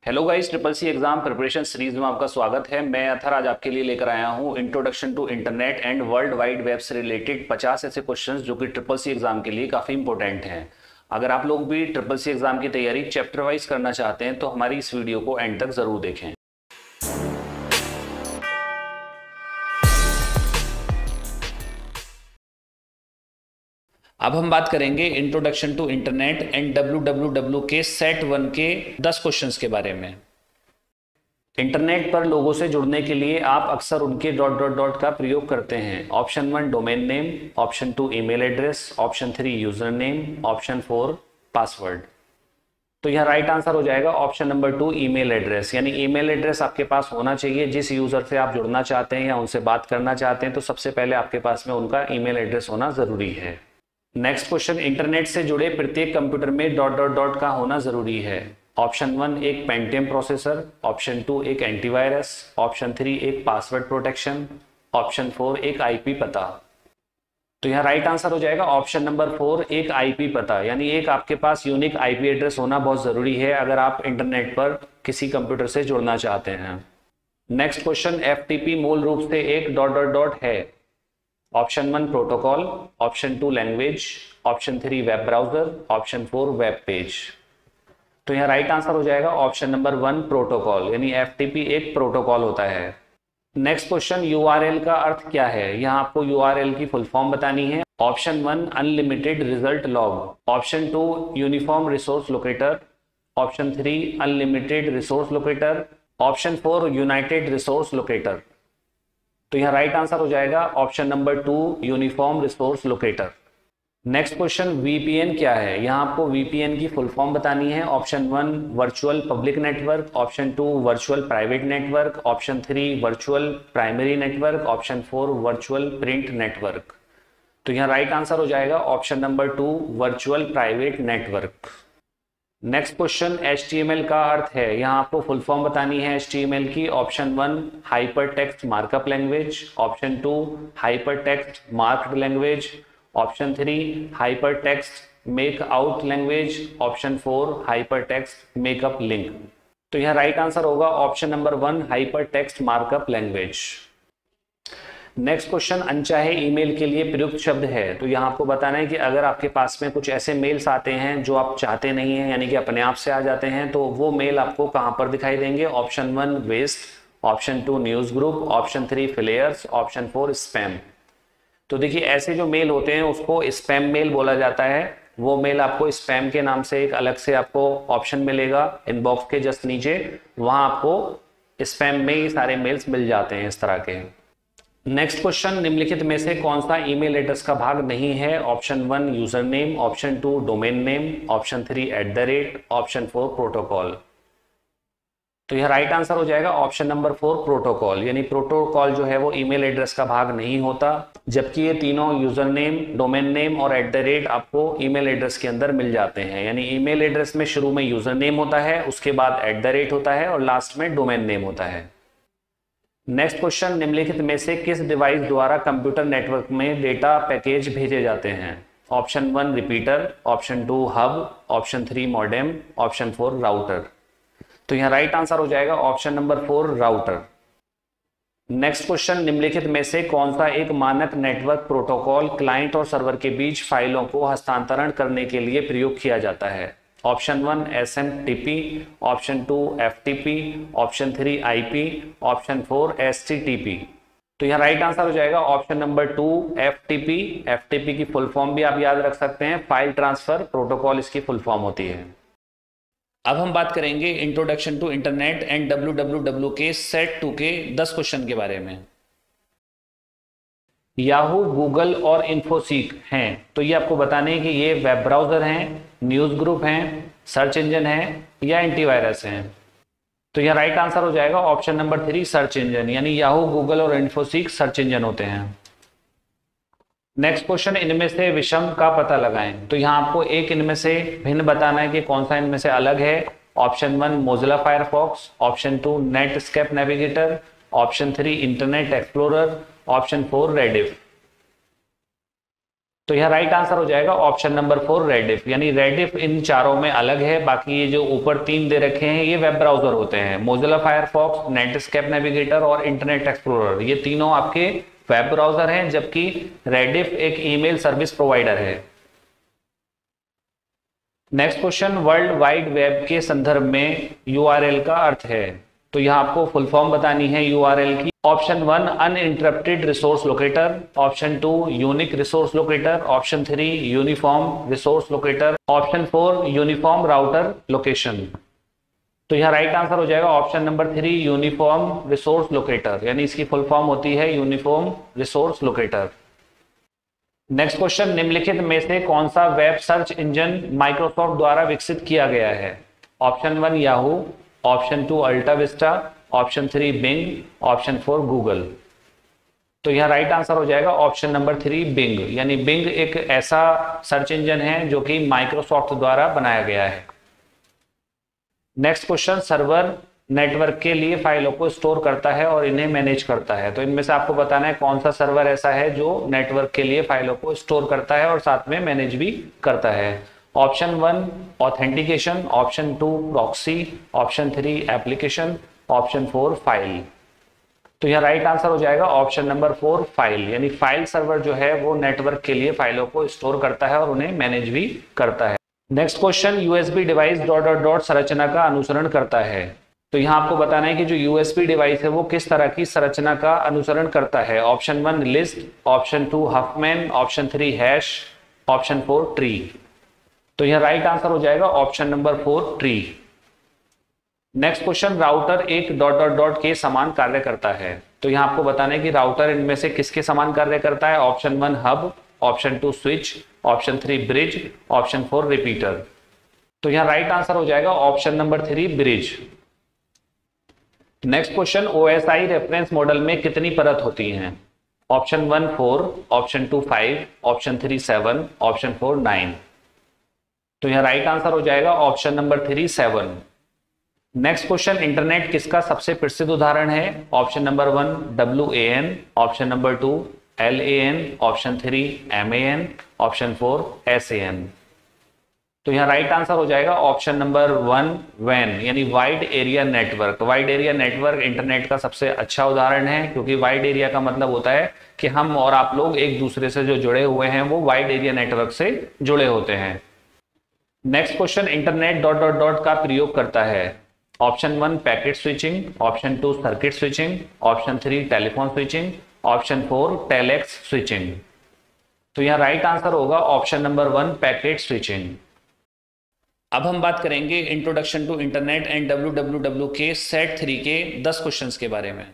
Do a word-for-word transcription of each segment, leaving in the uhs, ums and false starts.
Hello guys, triple C exam preparation series में आपका स्वागत है। मैं अथर आज आपके लिए लेकर आया हूं introduction to internet and world wide web से रिलेटेड पचास ऐसे क्वेश्चंस जो कि ट्रिपल सी एग्जाम के लिए काफ़ी इंपॉर्टेंट हैं। अगर आप लोग भी ट्रिपल सी एग्जाम की तैयारी चैप्टर वाइज करना चाहते हैं तो हमारी इस वीडियो को एंड तक ज़रूर देखें। अब हम बात करेंगे introduction to internet and W W W के सेट वन के दस क्वेश्चंस के बारे में। इंटरनेट पर लोगों से जुड़ने के लिए आप अक्सर उनके डॉट डॉट डॉट का प्रयोग करते हैं। Option one domain name, option two email address, option three user name, option four password. तो यह राइट आंसर हो जाएगा option number two email address. यानी ईमेल एड्रेस आपके पास होना चाहिए। जिस यूजर से आप जुड़ना चाहते हैं या उनसे बात करना चाहते हैं तो सबसे पहले आपके पास में उनका ईमेल एड्रेस होना जरूरी है। नेक्स्ट क्वेश्चन, इंटरनेट से जुड़े प्रत्येक कंप्यूटर में डॉट डॉट डॉट का होना जरूरी है। ऑप्शन वन एक पेंटियम प्रोसेसर, ऑप्शन टू एक एंटीवायरस, ऑप्शन थ्री एक पासवर्ड प्रोटेक्शन, ऑप्शन फोर एक आईपी पता। तो यहाँ राइट आंसर हो जाएगा ऑप्शन नंबर फोर एक आईपी पता। यानी एक आपके पास यूनिक आईपी एड्रेस होना बहुत जरूरी है अगर आप इंटरनेट पर किसी कंप्यूटर से जुड़ना चाहते हैं। नेक्स्ट क्वेश्चन, एफटीपी मूल रूप से एक डॉट डॉट डॉट है। Option one protocol, option two language, option three web browser, option four web page. तो यहाँ राइट आंसर हो जाएगा ऑप्शन नंबर वन प्रोटोकॉल। यानी एफटीपी एक प्रोटोकॉल होता है। नेक्स्ट क्वेश्चन, यूआरएल का अर्थ क्या है। यहाँ आपको यूआरएल की फुल फॉर्म बतानी है। Option one unlimited result log, option two uniform resource locator, option three unlimited resource locator, option four united resource locator. तो यहाँ राइट आंसर हो जाएगा option number two uniform resource locator. Next question, VPN क्या है। यहाँ आपको VPN की full form बतानी है। Option one virtual public network, option two virtual private network, option three virtual primary network, option four virtual print network. तो यहाँ right answer हो जाएगा option number two virtual private network. Next question, H T M L का अर्थ है। यहाँ आपको full form बतानी है एच टी एम एल की। Option one hyper text markup language, option two hyper text marked language, option three hyper text make out language, option four hyper text makeup link. तो यहाँ right answer होगा option number one hyper text markup language. Next question, अनचाहे email के लिए प्रयुक्त शब्द है। तो यहाँ आपको बताना है कि अगर आपके पास में कुछ ऐसे मेल्स आते हैं जो आप चाहते नहीं हैं, यानी कि अपने आप से आ जाते हैं, तो वो मेल आपको कहाँ पर दिखाई देंगे। Option one waste, option two news group, option three flares, option four spam. तो देखिए ऐसे जो मेल होते हैं उसको स्पैम मेल बोला जाता है। वो मेल आपको स्पैम के नाम से एक अलग से आपको ऑप्शन मिलेगा इनबॉक्स के जस्ट नीचे। वहां आपको स्पैम में ही सारे मेल्स मिल जाते हैं इस तरह के। नेक्स्ट क्वेश्चन, निम्नलिखित में से कौन सा ईमेल एड्रेस का भाग नहीं है। Option one user name, option two domain name, option three at the rate, option four protocol. तो यह राइट आंसर हो जाएगा ऑप्शन नंबर फोर प्रोटोकॉल। यानी प्रोटोकॉल जो है वो ईमेल एड्रेस का भाग नहीं होता, जबकि ये तीनों यूजर नेम, डोमेन नेम और एट द रेट आपको ईमेल एड्रेस के अंदर मिल जाते हैं। यानी ईमेल एड्रेस में शुरू में यूजर नेम होता है, उसके बाद एट द रेट होता है और लास्ट में डोमेन नेम होता है। नेक्स्ट क्वेश्चन, निम्नलिखित में से किस डिवाइस द्वारा कंप्यूटर नेटवर्क में डेटा पैकेज भेजे जाते हैं। Option one repeater, option two hub, option three modem, option four router. तो यहाँ राइट आंसर हो जाएगा option number four router. Next question, निम्नलिखित में से कौन सा एक मानक नेटवर्क प्रोटोकॉल क्लाइंट और सर्वर के बीच फाइलों को हस्तांतरण करने के लिए प्रयोग किया जाता है। Option one S M T P, option two F T P, option three I P, option four S T T P. तो यहाँ राइट आंसर हो जाएगा option number two F T P. F T P की full form भी आप याद रख सकते हैं, फाइल ट्रांसफर प्रोटोकॉल इसकी फुल फॉर्म होती है। अब हम बात करेंगे introduction to internet and W W W के सेट टू के दस क्वेश्चन के बारे में। याहू, गूगल और इन्फोसीक हैं। तो ये आपको बताने हैं कि ये वेब ब्राउजर हैं, न्यूज ग्रुप हैं, सर्च इंजन है या एंटीवायरस हैं। तो यह राइट आंसर हो जाएगा option number three search engine. यानी याहू, गूगल और इन्फोसीक सर्च इंजन होते हैं। नेक्स्ट क्वेश्चन, इनमें से विषम का पता लगाएं। तो यहाँ आपको एक इनमें से भिन्न बताना है कि कौन सा इनमें से अलग है। Option one Mozilla Firefox, option two Netscape Navigator, option three Internet Explorer, option four Rediff. तो यह राइट आंसर हो जाएगा ऑप्शन नंबर फोर रेडिफ, यानी रेडिफ इन चारों में अलग है, बाकी ये जो ऊपर तीन दे रखे हैं ये वेब ब्राउजर होते हैं, मोजिला फायरफॉक्स, नेटस्केप नेविगेटर और इंटरनेट एक्सप्लोरर, ये तीनों आपके वेब ब्राउजर हैं, जबकि रेडिफ एक ईमेल सर्विस प्रोवाइडर है। Next question, world wide web के संदर्भ में यूआरएल का अर्थ है, तो यहां आपको फुल फॉर्म बतानी है यूआरएल की। Option one uninterrupted resource locator, option two unique resource locator, option three uniform resource locator, option four uniform router location. तो यह राइट आंसर हो जाएगा option number three uniform resource locator, यानी इसकी full form होती है uniform resource locator. Next question, निम्नलिखित में से कौन सा वेब सर्च इंजन माइक्रोसॉफ्ट द्वारा विकसित किया गया है? Option one Yahoo, option two Alta Vista, option three Bing, option four Google. तो यह राइट आंसर हो जाएगा ऑप्शन नंबर थ्री बिंग, यानी बिंग एक ऐसा सर्च इंजन है जो कि माइक्रोसॉफ्ट द्वारा बनाया गया है। नेक्स्ट क्वेश्चन, सर्वर नेटवर्क के लिए फाइलों को स्टोर करता है और इन्हें मैनेज करता है, तो इनमें से आपको बताना है कौन सा सर्वर ऐसा है जो नेटवर्क के लिए फाइलों को स्टोर करता है और साथ में मैनेज भी करता है। Option one authentication, option two proxy, option three application, option four file. तो यह राइट आंसर हो जाएगा ऑप्शन नंबर फोर फाइल, यानी फाइल सर्वर जो है वो नेटवर्क के लिए फाइलों को स्टोर करता है और उन्हें मैनेज भी करता है। Next question, USB device dot dot dot संरचना का अनुसरण करता है, तो यहाँ आपको बताना है कि जो यूएसबी डिवाइस है वो किस तरह की संरचना का अनुसरण करता है। Option one list, option two Huffman, option three hash, option four tree. तो यह राइट आंसर हो जाएगा option number four tree. Next question, router एक डॉट डॉट डॉट के समान कार्य करता है, तो यहाँ आपको बताना है कि राउटर इनमें से किसके समान कार्य करता है। Option one hub, option two switch, option three bridge, option four repeater. तो यहाँ राइट आंसर हो जाएगा option number three bridge. Next question, OSI reference model में कितनी परत होती हैं? Option one four, option two five, option three seven, option four nine. तो यह राइट आंसर हो जाएगा option number three seven. Next question, internet किसका सबसे प्रसिद्ध उदाहरण है? Option number one W A N, option number two L A N, option three M A N, option four S A N. तो यहाँ right answer हो जाएगा option number one वैन, यानी wide area network. Wide area network internet का सबसे अच्छा उदाहरण है, क्योंकि वाइड एरिया का मतलब होता है कि हम और आप लोग एक दूसरे से जो जुड़े हुए हैं वो वाइड एरिया नेटवर्क से जुड़े होते हैं। Next question, internet dot dot dot का प्रयोग करता है। Option one packet switching, option two circuit switching, option three telephone switching, option four telex switching. तो यहाँ राइट आंसर होगा option number one packet switching. अब हम बात करेंगे introduction to internet and W W W के सेट थ्री के दस क्वेश्चंस के बारे में।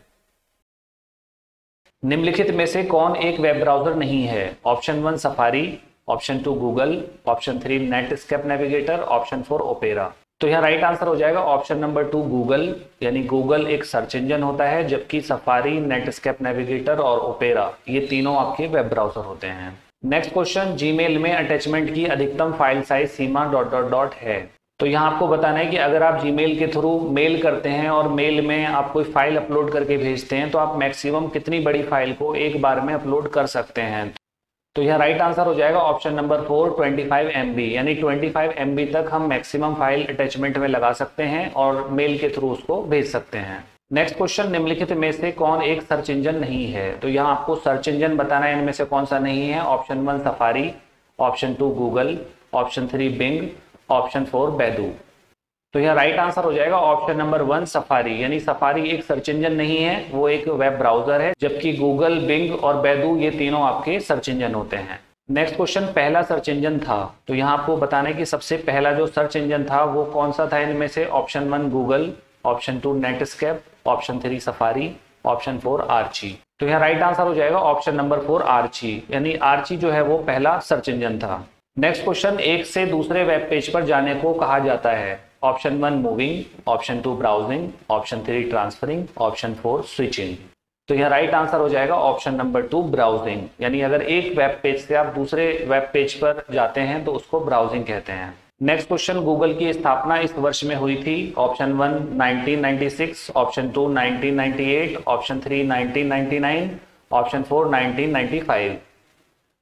निम्नलिखित में से कौन एक वेब ब्राउजर नहीं है? Option one Safari, option two Google, option three Netscape Navigator, option four Opera. तो यहाँ राइट आंसर हो जाएगा ऑप्शन नंबर टू गूगल, यानी गूगल एक सर्च इंजन होता है, जबकि सफारी, नेटस्केप नेविगेटर और ओपेरा ये तीनों आपके वेब ब्राउजर होते हैं। नेक्स्ट क्वेश्चन, जीमेल में अटैचमेंट की अधिकतम फाइल साइज सीमा डॉट डॉट डॉट है, तो यहाँ आपको बताना है कि अगर आप जीमेल के थ्रू मेल करते हैं और मेल में आप कोई फाइल अपलोड करके भेजते हैं तो आप मैक्सिमम कितनी बड़ी फाइल को एक बार में अपलोड कर सकते हैं। तो यह राइट आंसर हो जाएगा option number four twenty five M B, यानी ट्वेंटी फाइव एम बी तक हम मैक्सिमम फाइल अटैचमेंट में लगा सकते हैं और मेल के थ्रू उसको भेज सकते हैं। नेक्स्ट क्वेश्चन, निम्नलिखित में से कौन एक सर्च इंजन नहीं है? तो यहाँ आपको सर्च इंजन बताना है इनमें से कौन सा नहीं है। Option one Safari, option two Google, option three Bing, option four Baidu. तो यह राइट आंसर हो जाएगा ऑप्शन नंबर वन सफारी, यानी सफारी एक सर्च इंजन नहीं है, वो एक वेब ब्राउजर है, जबकि गूगल, बिंग और बैदू ये तीनों आपके सर्च इंजन होते हैं। नेक्स्ट क्वेश्चन, पहला सर्च इंजन था, तो यहाँ आपको बताना है कि सबसे पहला जो सर्च इंजन था वो कौन सा था इनमें से। Option one Google, option two Netscape, option three Safari, option four Archie. तो यहाँ राइट आंसर हो जाएगा ऑप्शन नंबर फोर आर्ची, यानी आर्ची जो है वो पहला सर्च इंजन था। नेक्स्ट क्वेश्चन, एक से दूसरे वेब पेज पर जाने को कहा जाता है। Option one moving, option two browsing, option three transferring, option four switching. तो यह राइट आंसर हो जाएगा ऑप्शन नंबर टू ब्राउजिंग, यानी अगर एक वेब पेज से आप दूसरे वेब पेज पर जाते हैं तो उसको ब्राउजिंग कहते हैं। नेक्स्ट क्वेश्चन, गूगल की स्थापना इस वर्ष में हुई थी। Option one nineteen ninety six, option two nineteen ninety eight, option three nineteen ninety nine, option four nineteen ninety five.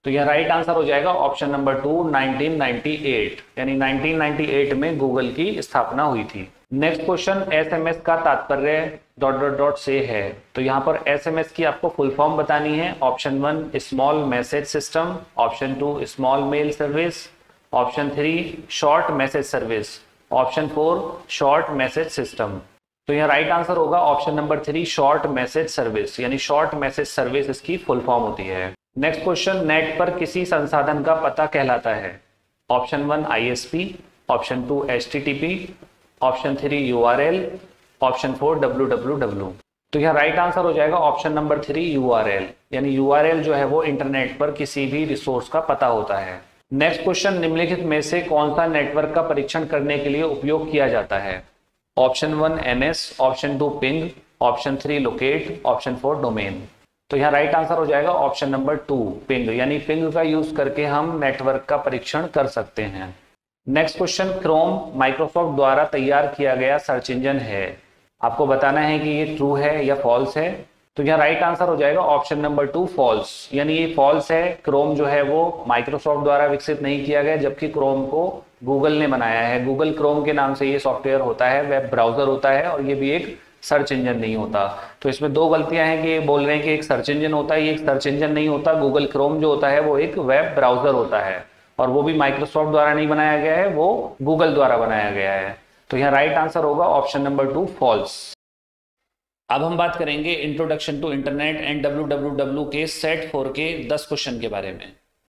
तो यह राइट आंसर हो जाएगा option number two, nineteen ninety eight, यानी नाइनटीन नाइंटी एट में Google की स्थापना हुई थी। नेक्स्ट क्वेश्चन, एसएमएस का तात्पर्य डॉट डॉट डॉट से है। तो यहाँ पर एसएमएस की आपको फुल फॉर्म बतानी है। Option one small message system, option two small mail service, option three short message service, option four short message system. तो यह राइट आंसर होगा option number three, short message service, यानी short message service इसकी full form होती है। Next question, net पर किसी संसाधन का पता कहलाता है। Option one ISP, option two HTTP, option three URL, option four W W W. तो यह राइट आंसर हो जाएगा ऑप्शन नंबर थ्री, यूआरएल, यानी यूआरएल जो है वो इंटरनेट पर किसी भी रिसोर्स का पता होता है। नेक्स्ट क्वेश्चन, निम्नलिखित में से कौन सा नेटवर्क का परीक्षण करने के लिए उपयोग किया जाता है। Option one NS, option two ping, option three locate, option four domain. तो यहाँ राइट आंसर हो जाएगा ऑप्शन नंबर टू, पिंग, यानी पिंग का यूज करके हम नेटवर्क का परीक्षण कर सकते हैं। नेक्स्ट क्वेश्चन, क्रोम माइक्रोसॉफ्ट द्वारा तैयार किया गया सर्च इंजन है। आपको बताना है कि ये ट्रू है या फॉल्स है। तो यहाँ राइट आंसर हो जाएगा ऑप्शन नंबर टू, फॉल्स, यानी ये फॉल्स है। क्रोम जो है वो माइक्रोसॉफ्ट द्वारा विकसित नहीं किया गया, जबकि क्रोम को गूगल ने बनाया है। गूगल क्रोम के नाम से ये सॉफ्टवेयर होता है, वेब ब्राउजर होता है, और ये भी एक सर्च इंजन नहीं होता। तो इसमें दो गलतियां हैं कि ये बोल रहे हैं कि एक सर्च इंजन होता है, ये एक सर्च इंजन नहीं होता। गूगल क्रोम जो होता है वो एक वेब ब्राउजर होता है, और वो भी माइक्रोसॉफ्ट द्वारा नहीं बनाया गया है, वो गूगल द्वारा बनाया गया है। तो यहाँ राइट आंसर होगा ऑप्शन नंबर टू, फॉल्स। अब हम बात करेंगे introduction to internet and W W W के सेट फोर के दस क्वेश्चन के बारे में।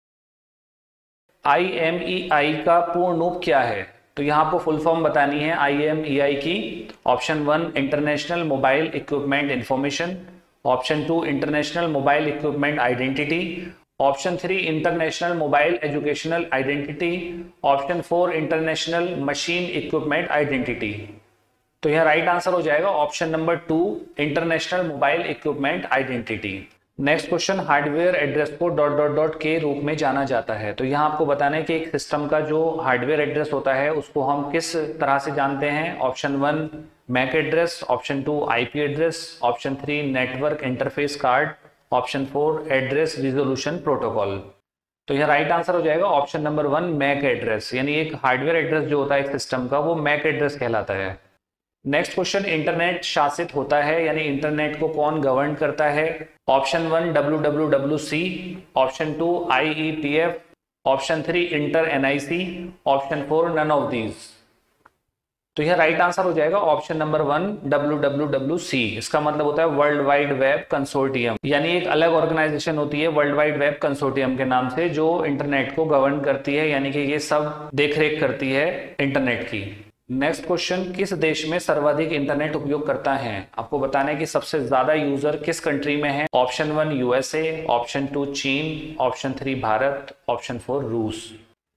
आई एम ई आई का पूर्ण रूप क्या है। तो यहाँ आपको फुल फॉर्म बतानी है आई एम ई आई की। Option one international mobile equipment information, option two international mobile equipment identity, option three international mobile educational identity, option four international machine equipment identity. तो यह राइट आंसर हो जाएगा option number two, international mobile equipment identity. Next question, hardware address को dot dot dot के रूप में जाना जाता है। तो यहाँ आपको बताना है कि एक सिस्टम का जो हार्डवेयर एड्रेस होता है उसको हम किस तरह से जानते हैं। Option one MAC address, option two IP address, option three network interface card, option four address resolution protocol. तो यह राइट आंसर हो जाएगा option number one, MAC address, यानी एक हार्डवेयर एड्रेस जो होता है एक सिस्टम का वो मैक एड्रेस कहलाता है। नेक्स्ट क्वेश्चन, इंटरनेट शासित होता है, यानी इंटरनेट को कौन गवर्न करता है। Option one W W W C, option two I E T F, option three inter N I C, option four none of these. तो यह राइट आंसर हो जाएगा option number one, W W W C. इसका मतलब होता है world wide web consortium, यानी एक अलग ऑर्गेनाइजेशन होती है वर्ल्ड वाइड वेब कंसोर्टियम के नाम से, जो इंटरनेट को गवर्न करती है, यानी कि ये सब देखरेख करती है इंटरनेट की। नेक्स्ट क्वेश्चन, किस देश में सर्वाधिक इंटरनेट उपयोग करता है। आपको बताना है कि सबसे ज्यादा यूजर किस कंट्री में है। Option one USA, option two चीन, option three Bharat, option four रूस।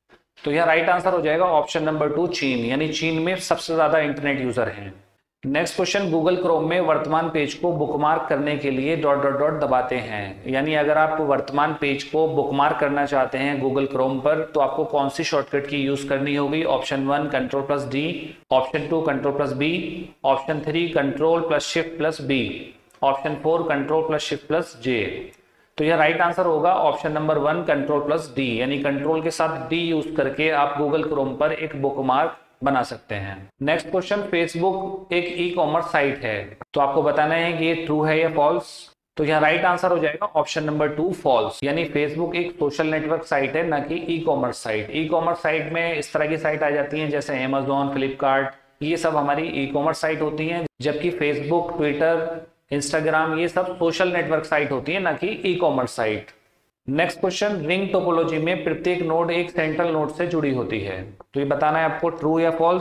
तो यह राइट आंसर हो जाएगा ऑप्शन नंबर टू, चीन, यानी चीन में सबसे ज्यादा इंटरनेट यूजर हैं। नेक्स्ट क्वेश्चन, गूगल क्रोम में वर्तमान पेज को बुकमार्क करने के लिए डॉट डॉट डॉट दबाते हैं, यानी अगर आप वर्तमान पेज को बुकमार्क करना चाहते हैं गूगल क्रोम पर तो आपको कौन सी शॉर्टकट की यूज करनी होगी। Option one control plus D, option two control plus B, option three control plus shift plus B, option four control plus shift plus J. तो यह राइट आंसर होगा option number one, control plus D, यानी control के साथ D use करके आप Google Chrome पर एक बुकमार्क बना सकते हैं। नेक्स्ट क्वेश्चन, फेसबुक एक ई कॉमर्स साइट है, तो आपको बताना है कि ये ट्रू है या फॉल्स। तो यहाँ राइट आंसर हो जाएगा ऑप्शन नंबर टू, फॉल्स, यानी फेसबुक एक सोशल नेटवर्क साइट है, ना कि e commerce site. E commerce site में इस तरह की साइट आ जाती हैं जैसे अमेजोन, फ्लिपकार्ट, ये सब हमारी ई कॉमर्स साइट होती हैं, जबकि फेसबुक, ट्विटर, इंस्टाग्राम ये सब सोशल नेटवर्क साइट होती है, ना कि e commerce site. Next question, ring topology में प्रत्येक नोड एक सेंट्रल नोड से जुड़ी होती है, तो ये बताना है आपको ट्रू या फॉल्स।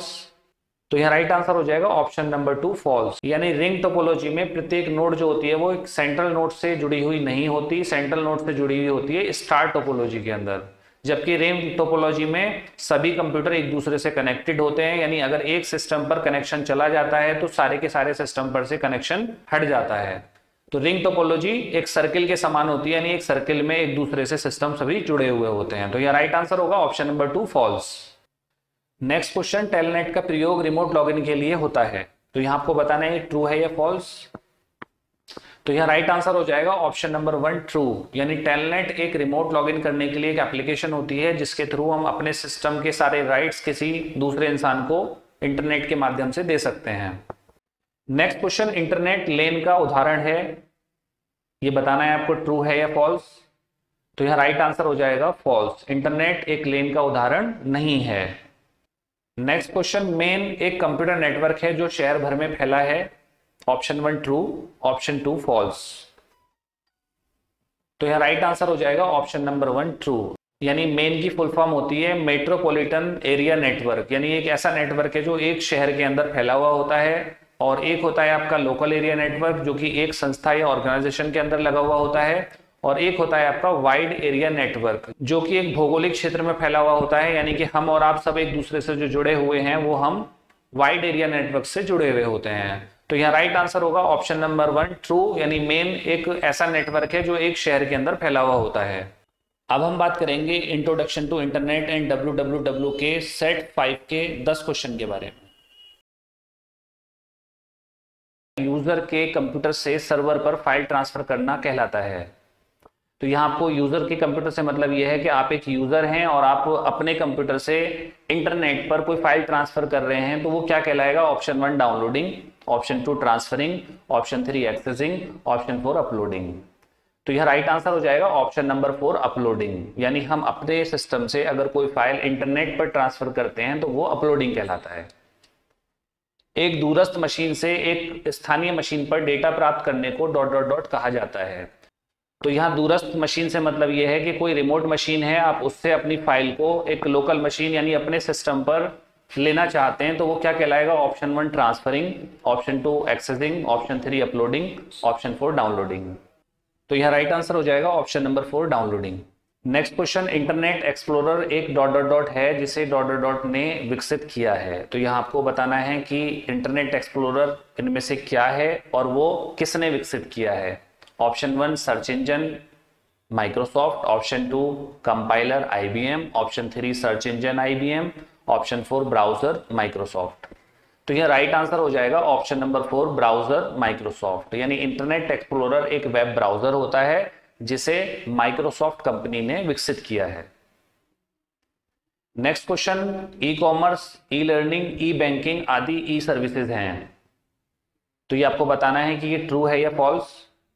तो यह राइट आंसर हो जाएगा ऑप्शन नंबर टू, फॉल्स, यानी रिंग टोपोलॉजी में प्रत्येक नोड जो होती है वो एक सेंट्रल नोड से जुड़ी हुई नहीं होती, सेंट्रल नोड से जुड़ी हुई होती है स्टार टोपोलॉजी के अंदर, जबकि रिंग टोपोलॉजी में सभी कंप्यूटर एक दूसरे से कनेक्टेड होते हैं, यानी अगर एक सिस्टम पर कनेक्शन चला जाता है तो सारे के सारे सिस्टम पर से कनेक्शन हट जाता है। तो रिंग टोपोलॉजी एक सर्किल के समान होती है, यानी एक सर्किल में एक दूसरे से सिस्टम सभी जुड़े हुए होते हैं। तो यह राइट आंसर होगा option number two, false. Next question, telnet का प्रयोग रिमोट लॉगिन के लिए होता है, तो यहां आपको बताना है ट्रू है या फॉल्स। तो यहाँ राइट आंसर हो जाएगा ऑप्शन नंबर वन ट्रू, यानी टेलनेट एक रिमोट लॉगिन करने के लिए एक एप्लीकेशन होती है जिसके थ्रू हम अपने सिस्टम के सारे राइट्स किसी दूसरे इंसान को इंटरनेट के माध्यम से दे सकते हैं। नेक्स्ट क्वेश्चन, इंटरनेट लेन का उदाहरण है, ये बताना है आपको ट्रू है या फॉल्स। तो यहाँ राइट आंसर हो जाएगा फॉल्स, इंटरनेट एक लेन का उदाहरण नहीं है। नेक्स्ट क्वेश्चन, मेन एक कंप्यूटर नेटवर्क है जो शहर भर में फैला है, option one true, option two false. तो यहाँ राइट आंसर हो जाएगा ऑप्शन नंबर वन ट्रू, यानी मेन की फुल फॉर्म होती है मेट्रोपॉलिटन एरिया नेटवर्क, यानी एक ऐसा नेटवर्क है जो एक शहर के अंदर फैला हुआ होता है, और एक होता है आपका लोकल एरिया नेटवर्क जो कि एक संस्था या ऑर्गेनाइजेशन के अंदर लगा हुआ होता है, और एक होता है आपका वाइड एरिया नेटवर्क जो कि एक भौगोलिक क्षेत्र में फैला हुआ होता है, यानी कि हम और आप सब एक दूसरे से जो जुड़े हुए हैं वो हम वाइड एरिया नेटवर्क से जुड़े हुए होते हैं। तो यहाँ राइट आंसर होगा ऑप्शन नंबर वन ट्रू, यानी मेन एक ऐसा नेटवर्क है जो एक शहर के अंदर फैला हुआ होता है। अब हम बात करेंगे introduction to internet and W W W के सेट फाइव के दस क्वेश्चन के बारे में। यूजर के कंप्यूटर से सर्वर पर फाइल ट्रांसफर करना कहलाता है। तो यहाँ आपको यूजर के कंप्यूटर से मतलब यह है कि आप एक यूजर हैं और आप अपने कंप्यूटर से इंटरनेट पर कोई फाइल ट्रांसफर कर रहे हैं, तो वो क्या कहलाएगा, option one downloading, option two transferring, option three accessing, option four uploading. तो यह राइट आंसर हो जाएगा ऑप्शन नंबर फोर अपलोडिंग, यानी हम अपने सिस्टम से अगर कोई फाइल इंटरनेट पर ट्रांसफर करते हैं तो वो अपलोडिंग कहलाता है। एक दूरस्थ मशीन से एक स्थानीय मशीन पर डेटा प्राप्त करने को डॉट डॉट डॉट कहा जाता है। तो यहाँ दूरस्थ मशीन से मतलब यह है कि कोई रिमोट मशीन है, आप उससे अपनी फाइल को एक लोकल मशीन यानी अपने सिस्टम पर लेना चाहते हैं, तो वो क्या कहलाएगा, option one transferring, option two accessing, option three uploading, option four downloading. तो यहाँ राइट आंसर हो जाएगा option number four downloading. Next question, internet explorer एक डॉट डॉट डॉट है जिसे डॉट डॉट डॉट ने विकसित किया है। तो यहाँ आपको बताना है कि इंटरनेट एक्सप्लोरर इनमें से क्या है और वो किसने विकसित किया है। Option one search engine Microsoft, option two compiler IBM, option three search engine IBM, option four browser Microsoft. तो यह राइट आंसर हो जाएगा option number four browser Microsoft, यानी इंटरनेट एक्सप्लोरर एक वेब ब्राउजर होता है जिसे माइक्रोसॉफ्ट कंपनी ने विकसित किया है। Next question, e commerce, e learning, e banking आदि ई सर्विसेज हैं। तो ये आपको बताना है कि ये ट्रू है या फॉल्स।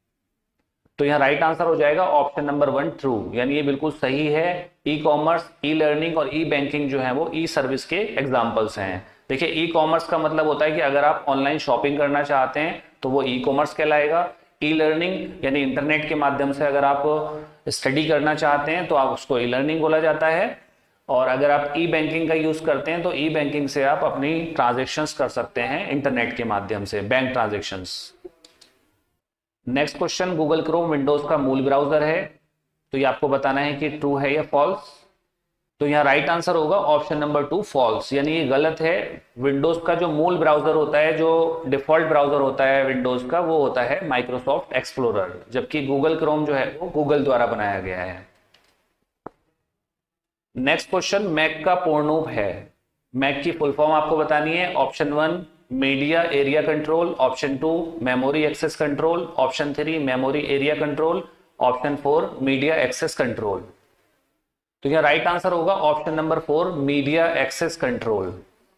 तो यहाँ राइट आंसर हो जाएगा ऑप्शन नंबर वन ट्रू, यानी ये बिल्कुल सही है। ई कॉमर्स, ई लर्निंग और ई बैंकिंग जो है वो ई सर्विस के एग्जाम्पल्स हैं। देखिए, ई कॉमर्स का मतलब होता है कि अगर आप ऑनलाइन शॉपिंग करना चाहते हैं तो वो ई कॉमर्स कहलाएगा। ई लर्निंग यानी इंटरनेट के माध्यम से अगर आप स्टडी करना चाहते हैं तो आप उसको ई लर्निंग बोला जाता है। और अगर आप ई बैंकिंग का यूज करते हैं तो ई बैंकिंग से आप अपनी ट्रांजैक्शंस कर सकते हैं इंटरनेट के माध्यम से, bank transactions. Next question, Google Chrome Windows का मूल ब्राउजर है। तो ये आपको बताना है कि ट्रू है या फॉल्स। तो यहाँ राइट आंसर होगा ऑप्शन नंबर टू फॉल्स, यानी ये गलत है। विंडोज का जो मूल ब्राउजर होता है, जो डिफॉल्ट ब्राउजर होता है विंडोज का, वो होता है माइक्रोसॉफ्ट एक्सप्लोरर, जबकि गूगल क्रोम जो है वो गूगल द्वारा बनाया गया है। नेक्स्ट क्वेश्चन, मैक का पूर्ण रूप है। मैक की फुल फॉर्म आपको बतानी है। Option one media area control, option two memory access control, option three memory area control, option four media access control. तो यह राइट आंसर होगा option number four media access control.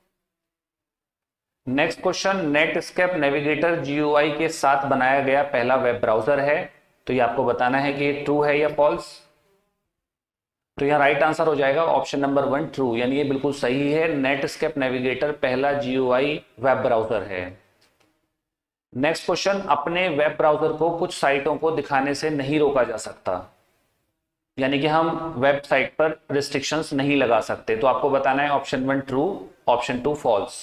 Next question, Netscape navigator GUI के साथ बनाया गया पहला web browser है। तो ये आपको बताना है कि ट्रू है या फॉल्स। तो यहाँ राइट आंसर हो जाएगा ऑप्शन नंबर वन ट्रू, यानी ये बिल्कुल सही है। नेटस्केप नेविगेटर पहला जीयूआई वेब ब्राउजर है। नेक्स्ट क्वेश्चन, अपने वेब ब्राउजर को कुछ साइटों को दिखाने से नहीं रोका जा सकता, यानी कि हम वेबसाइट पर रिस्ट्रिक्शंस नहीं लगा सकते। तो आपको बताना है option one true, option two false.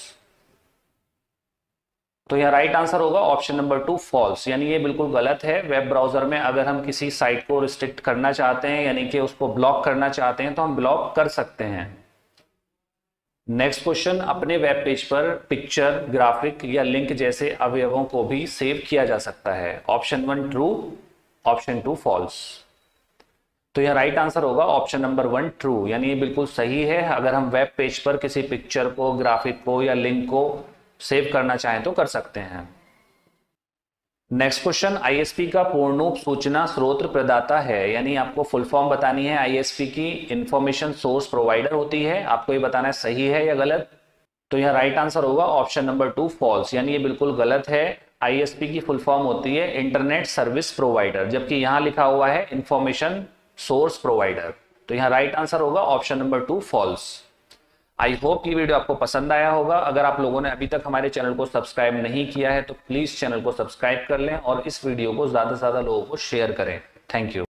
तो यह राइट आंसर होगा ऑप्शन नंबर टू फॉल्स, यानी ये बिल्कुल गलत है। वेब ब्राउजर में अगर हम किसी साइट को रिस्ट्रिक्ट करना चाहते हैं, यानी कि उसको ब्लॉक करना चाहते हैं, तो हम ब्लॉक कर सकते हैं। नेक्स्ट क्वेश्चन, अपने वेब पेज पर पिक्चर, ग्राफिक या लिंक जैसे अवयवों को भी सेव किया जा सकता है। Option one true, option two false. तो यह राइट आंसर होगा ऑप्शन नंबर वन ट्रू, यानी ये बिल्कुल सही है। अगर हम वेब पेज पर किसी पिक्चर को, ग्राफिक को या लिंक को सेव करना चाहें तो कर सकते हैं। नेक्स्ट क्वेश्चन, आईएसपी का पूर्णरूप सूचना स्रोत प्रदाता है, यानी आपको फुल फॉर्म बतानी है। आईएसपी की इंफॉर्मेशन सोर्स प्रोवाइडर होती है, आपको ये बताना है सही है या गलत। तो यहाँ राइट आंसर होगा ऑप्शन नंबर टू फॉल्स, यानी ये बिल्कुल गलत है। आईएसपी की फुल फॉर्म होती है इंटरनेट सर्विस प्रोवाइडर, जबकि यहाँ लिखा हुआ है इंफॉर्मेशन सोर्स प्रोवाइडर। तो यहाँ राइट आंसर होगा option number two false. I hope ये वीडियो आपको पसंद आया होगा। अगर आप लोगों ने अभी तक हमारे चैनल को सब्सक्राइब नहीं किया है तो प्लीज चैनल को सब्सक्राइब कर लें और इस वीडियो को ज्यादा से ज्यादा लोगों को शेयर करें। Thank you.